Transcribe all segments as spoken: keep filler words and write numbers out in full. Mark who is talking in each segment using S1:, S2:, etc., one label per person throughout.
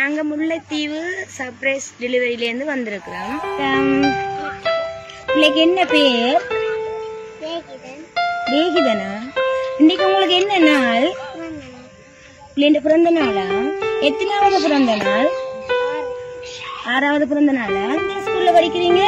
S1: நாங்க முல்லைத்தீவு சர்ப்ரைஸ் டெலிவரியில இருந்து வந்திருக்கிறோம். இன்னைக்கு என்ன பேர்? தேகிதனா? இன்னைக்கு உங்களுக்கு என்ன நாள்? பிள்ளைங்க பிறந்த நாளா? எத்தனாவது பிறந்த நாள்? ஆறாவது பிறந்த நாளா? இந்த ஸ்கூல்ல படிக்கிறீங்க?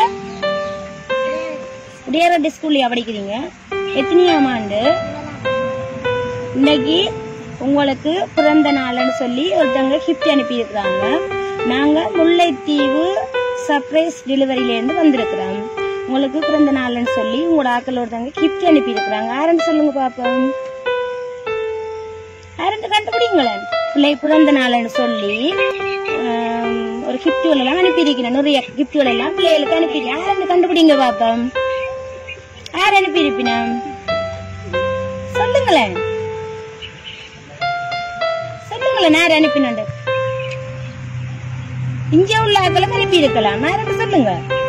S1: உடையாரடி ஸ்கூல்லையா படிக்கிறீங்க? எத்தனையாம் ஆண்டு? இன்னைக்கு உங்களுக்கு பிறந்த நாள்னு சொல்லி ஒருத்தவங்க கிஃப்ட் அனுப்பி இருக்கிறாங்க. நாங்க முல்லைத்தீவு சர்ப்ரைஸ் டெலிவரியில இருந்து வந்திருக்கிறோம். உங்களுக்கு பிறந்த நாள்னு சொல்லி உங்களோட ஆக்கள் ஒருத்தவங்க கிஃப்ட் அனுப்பி இருக்கிறாங்க. யாருன்னு சொல்லுங்க பாப்போம். யாருன்னு கண்டுபிடிங்களேன். பிள்ளை பிறந்த நாள்னு சொல்லி ஒரு கிஃப்ட்கள் எல்லாம் அனுப்பி இருக்கிறேன். நிறைய கிஃப்ட்கள் எல்லாம் பிள்ளைகளுக்கு அனுப்பி யாருன்னு கண்டுபிடிங்க பாப்போம். யார் அனுப்பி இருப்பினா சொல்லுங்களேன். யார் அனுப்பினு இங்க உள்ள ஆக்களும் அனுப்பி இருக்கலாம். யாரும் சொல்லுங்க.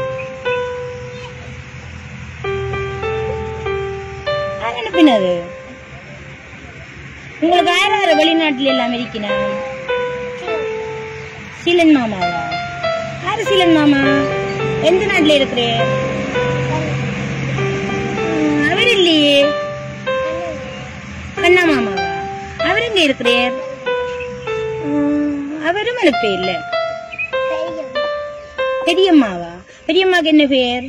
S1: யார் அனுப்பினது? உங்களுக்கு யாராவது வெளிநாட்டுல எல்லாம் இருக்கணும்? சீலன் மாமாவா? யாரு சீலன் மாமா? எந்த நாட்டுல இருக்கிறேன்? அவர் இல்லையே. அண்ணா மாமாவா? அவர் எங்க இருக்கிறார்? அவரும் அனுப்ப இல்ல. பெரியம்மாவா? பெரியம்மாக்கு என்ன பேர்?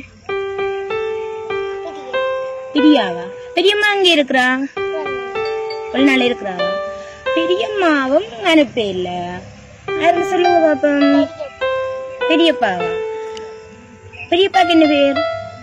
S1: பிரியாவா? பெரியம்மா அங்க இருக்கிறா? ஒரு நாள் இருக்கிறாவா? பெரியம்மாவும் அனுப்ப இல்ல. யாருக்கு சொல்லுங்க பாப்போம். பெரியப்பாவா? பெரியப்பாக்கு என்ன பேர்?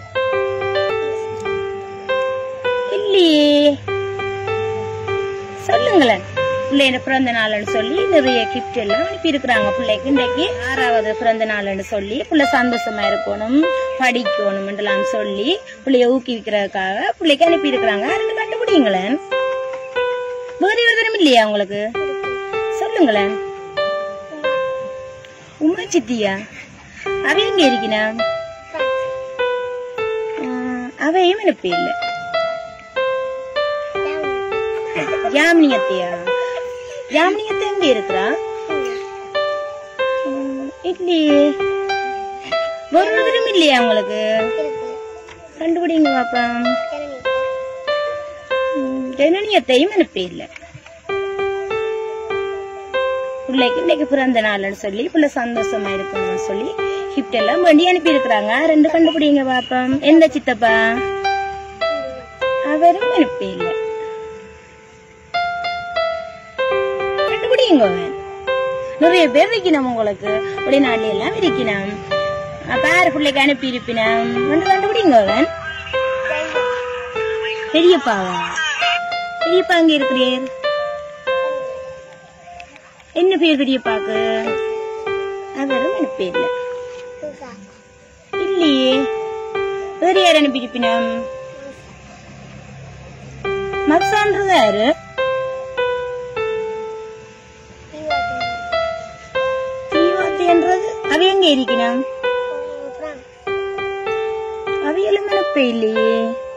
S1: இல்லையே. சொல்லுங்களேன். பிள்ளைங்க பிறந்த நாள்னு சொல்லி நிறைய கிஃப்ட் எல்லாம் அனுப்பி இருக்கிறாங்க. பிள்ளைக்கு இன்றைக்கு ஆறாவது பிறந்த நாள்னு சொல்லி பிள்ளை சந்தோஷமா இருக்கணும், படிக்கணும் என்றெல்லாம் சொல்லி பிள்ளைய ஊக்குவிக்கிறதுக்காக பிள்ளைக்கு அனுப்பி இருக்கிறாங்க. ரெண்டு கண்டுபிடிங்களேன். வேறு விதம் இல்லையா உங்களுக்கு? சொல்லுங்களேன். உமா சித்தியா? அவ எங்க இருக்கினா? அவையும் அனுப்பி இல்ல. யாமினியத்தையா? யாமினியத்தை எங்க இருக்கிறா? இல்லையே. ஒரு விதம் இல்லையா உங்களுக்கு? கண்டுபிடிங்க பாப்பா. ஜனனியத்தையும் அனுப்பி இல்ல. பிள்ளைக்கு இன்னைக்கு பிறந்த நாள்னு சொல்லி பிள்ளை சந்தோஷமா இருக்கணும்னு சொல்லி கிஃப்ட் எல்லாம் வேண்டி அனுப்பி இருக்கிறாங்க. ரெண்டு கண்டுபிடிங்க பாப்பா. எந்த சித்தப்பா? அவரும் அனுப்பி இல்ல. நிறைய பேர் இருக்கணும் உங்களுக்கு. வெளிநாட்டுல எல்லாம் இருக்கணும். பாரு பிள்ளைக்கு அனுப்பி இருப்பினம். கண்டுபிடிங்க. பெரியப்பாவா? பெரியப்பா அங்க இருக்கிறீர்? என்ன பேர் பெரியப்பாக்கு? அவரும் அனுப்பி இல்ல. இல்லையே. வேற யார் அனுப்பி இருப்பினம்? மக்சான்றது யாரு? அவ எங்க இருக்கணும்? அவையெல்லாம் அனுப்ப இல்லையே.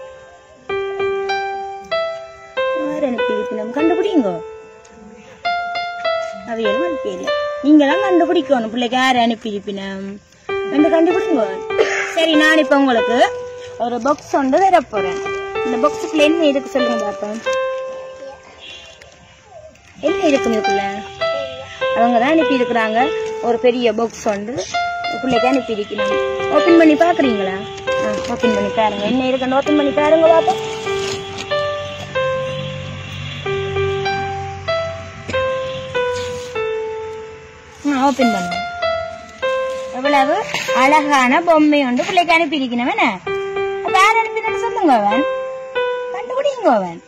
S1: அனுப்பி இருக்கணும். கண்டுபிடிங்க. அவையெல்லாம் அனுப்பி இல்லை. நீங்க தான் கண்டுபிடிக்கணும். பிள்ளைக்கு யாரு அனுப்பி இருப்பினம் ரெண்டு கண்டுபிடிங்க. சரி, நான் இப்ப உங்களுக்கு ஒரு பாக்ஸ் ஒன்று தர போறேன். இந்த பாக்ஸுக்குள்ள என்ன இருக்கு சொல்லுங்க பாப்போம். என்ன இருக்கு இதுக்குள்ள? அவங்கதான் அனுப்பி இருக்கிறாங்க. ஒரு பெரிய பாக்ஸ் ஒன்று பிள்ளைக்கு அனுப்பி இருக்கணும். ஓபன் பண்ணி பாக்குறீங்களா? ஓபன் பண்ணி பாருங்க. என்ன இருக்குன்னு ஓபன் பண்ணி பாருங்க பாப்பா. ஓபன் பண்ணுங்க. எவ்வளவு அழகான பொம்மை ஒன்று பிள்ளைக்கு அனுப்பி இருக்கணும். என்ன யார் அனுப்பினு சொல்லுங்க. அவன் கண்டுபிடிங்க. அவன்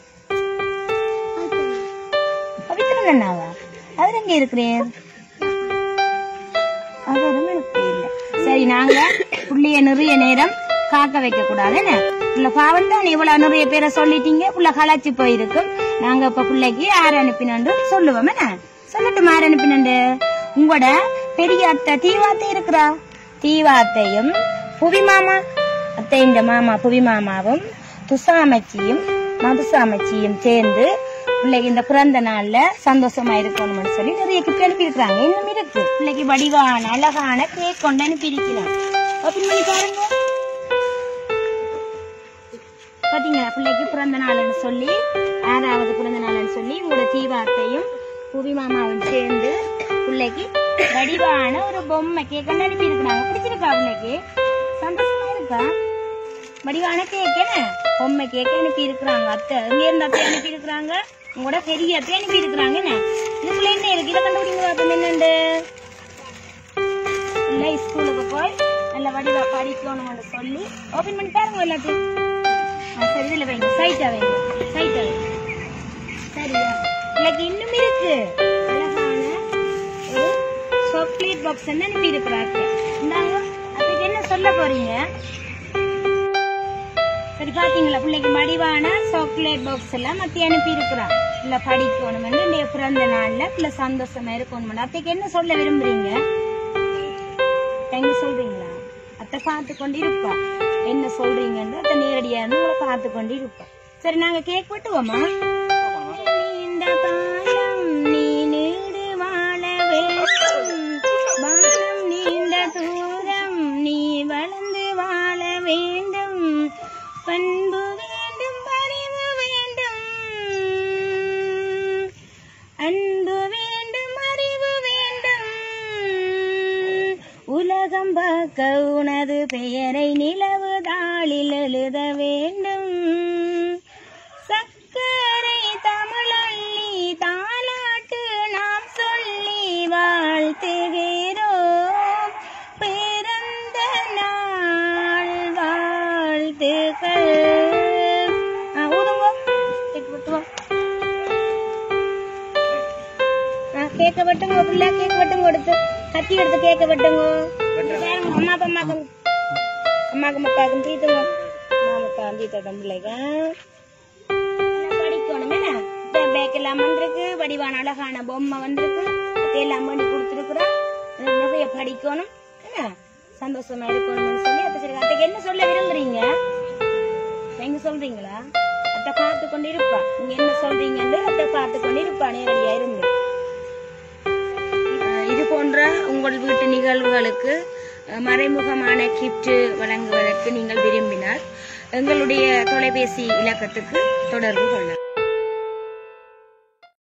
S1: பவித்ரன் அண்ணாவா? அவர் எங்க இருக்கிறேன்? அவரும் எனக்கு இல்ல. சரி, நாங்க புள்ளைய நிறைய நேரம் காக்க வைக்க கூடாது. என்ன புள்ள பாவம் தான். இவ்வளவு நிறைய பேரை சொல்லிட்டீங்க. புள்ள களைச்சு போயிருக்கும். நாங்க இப்ப பிள்ளைக்கு யார் அனுப்பினு சொல்லுவோம். என்ன சொல்லட்டும்? யார் அனுப்பினு? உங்களோட பெரிய அத்தை தீவாத்தை இருக்கிறா. தீவாத்தையும் புவி மாமா அத்தையின் மாமா புவி மாமாவும் துசாமச்சியும் மதுசாமச்சியும் சேர்ந்து பிள்ளைக்கு இந்த பிறந்த நாள்ல சந்தோஷமா இருக்கணும்னு சொல்லி நிறைய கிஃப்ட் அனுப்பி இருக்கிறாங்க. இன்னும் இருக்கு. பிள்ளைக்கு வடிவான அழகான கேக் கொண்டு அனுப்பி இருக்கிறாங்க. ஓபன் பண்ணி பாருங்க. பாத்தீங்களா, பிள்ளைக்கு பிறந்த நாள்னு சொல்லி ஆறாவது பிறந்த நாள்னு சொல்லி உங்களோட தீவாத்தையும் புவி மாமாவும் சேர்ந்து பிள்ளைக்கு வடிவான ஒரு பொம்மை கேக் கொண்டு அனுப்பி இருக்கிறாங்க. பிடிச்சிருக்கா பிள்ளைக்கு? சந்தோஷமா இருக்கா? வடிவான கேக் என்ன பொம்மை கேக் அனுப்பி இருக்கிறாங்க. அத்தை இங்க இருந்து அத்தை அனுப்பி இருக்கிறாங்க. உங்களோட பெரிய அத்தை அனுப்பி இருக்கிறாங்க. என்ன இதுக்குள்ள என்ன இருக்கு? இதை கண்டுபிடிங்க பார்ப்போம். என்னண்டு இல்ல ஸ்கூலுக்கு போய் நல்ல வடிவா படிக்கணும்னு சொல்லி ஓபன் பண்ணி பாருங்க எல்லாத்தையும். சரி, இதுல வைங்க. சைட்டா வைங்க. சைட்டா வைங்க. சரியா? எனக்கு இன்னும் இருக்கு. அழகான ஒரு சாக்லேட் பாக்ஸ் அனுப்பி இருக்கிறாங்க. இந்தாங்க, அதுக்கு என்ன சொல்ல போறீங்க? சரி, பாத்தீங்களா, பிள்ளைக்கு மடிவான சாக்லேட் பாக்ஸ் எல்லாம் மத்திய அனுப்பி இருக்கிறான். இல்ல படிக்கணும் இந்த பிறந்த நாள்ல பிள்ளை சந்தோஷமா இருக்கணும். அத்தைக்கு என்ன சொல்ல விரும்புறீங்க? தேங்க்யூ சொல்றீங்களா? அத்தை பார்த்து கொண்டு இருப்பா. என்ன சொல்றீங்கன்னு அத்தை நேரடியா இருந்து உங்களை பார்த்து கொண்டு இருப்பா. சரி, நாங்க கேக் வெட்டுவோமா? நீண்ட காலம் நீ நீடு வாழ வேண்டும், வானம் நீண்ட தூரம் நீ வளர்ந்து வாழ வேண்டும், பண்பு வேண்டும், பரிவு வேண்டும், அன்பு வேண்டும், அறிவு வேண்டும், உலகம் பார்க்க உனது பெயரை நிலவு தாளில் எழுத வேண்டும், சக்கரை தமிழள்ளி தாலாட்டு நாம் சொல்லி வாழ்த்துகிறோம், பிறந்த நாள் வாழ்த்துக்கள். கேக்க வெட்டுங்க பிள்ளை, கேக் வெட்டுங்க. எடுத்து கத்தி எடுத்து கேக்க வெட்டுங்க. அம்மாக்கு அம்மாக்கு அம்மாக்கு மக்காக்கும் தீத்துங்க. அம்மாக்கா தீத்தம் பிள்ளைங்க படிக்கணும். என்ன பேக் எல்லாம் வந்திருக்கு, வடிவான அழகான பொம்மை வந்திருக்கு, எல்லாம் பண்ணி கொடுத்துருக்குறோம். நிறைய படிக்கணும், என்ன சந்தோஷமா இருக்கணும்னு சொல்லி அப்ப சரி. அத்தைக்கு என்ன சொல்ல விரும்புறீங்க? எங்க சொல்றீங்களா? அத்தை பார்த்து கொண்டு இருப்பா. நீங்க என்ன சொல்றீங்கன்னு அத்தை பார்த்து கொண்டு இருப்பா நேரடியா இருந்து. இது போன்ற உங்கள் வீட்டு நிகழ்வுகளுக்கு மறைமுகமான கிஃப்ட் வழங்குவதற்கு நீங்கள் விரும்பினால் எங்களுடைய தொலைபேசி இலக்கத்துக்கு தொடர்பு கொள்ளலாம்.